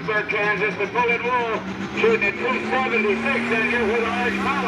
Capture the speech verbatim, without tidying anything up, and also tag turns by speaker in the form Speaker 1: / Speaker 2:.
Speaker 1: Lynchburg, Kansas, with Bullet Wolf shooting at two seventy-six and here with a large foul.